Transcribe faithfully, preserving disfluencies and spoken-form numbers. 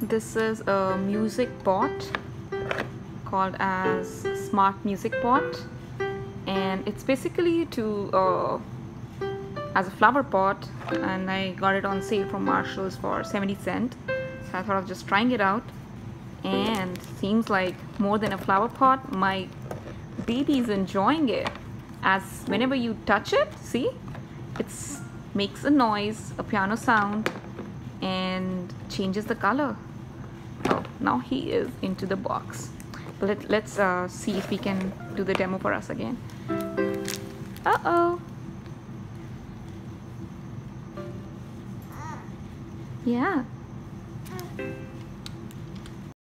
This is a music pot called as Smart Music Pot, and it's basically to uh, as a flower pot, and I got it on sale from Marshalls for seventy cents. So I thought of just trying it out, and seems like more than a flower pot, my baby is enjoying it. As whenever you touch it, see, it makes a noise, a piano sound, and changes the color. Oh, now he is into the box. Let, let's uh, see if we can do the demo for us again. Uh-oh. Yeah,